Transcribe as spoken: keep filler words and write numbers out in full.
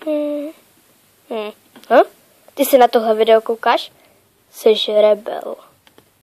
Hmm. Hmm. Hm? Ty se na tohle video koukáš? Jsi rebel.